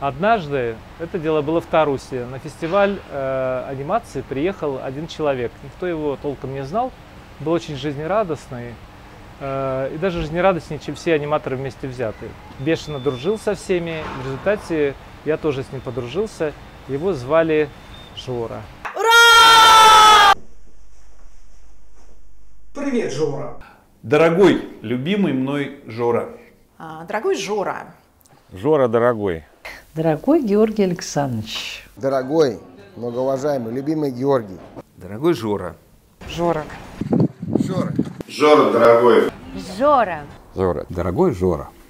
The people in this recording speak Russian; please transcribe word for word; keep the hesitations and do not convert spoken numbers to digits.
Однажды, это дело было в Тарусе, на фестиваль э, анимации приехал один человек. Никто его толком не знал, был очень жизнерадостный. И даже жизнерадостнее, чем все аниматоры вместе взятые. Бешено дружил со всеми. В результате я тоже с ним подружился. Его звали Жора. Ура! Привет, Жора. Дорогой, любимый мной Жора. А, дорогой Жора. Жора, дорогой. Дорогой Георгий Александрович. Дорогой, многоуважаемый, любимый Георгий. Дорогой Жора. Жора. Жора. Жора, дорогой. Жора. Жора. Дорогой Жора.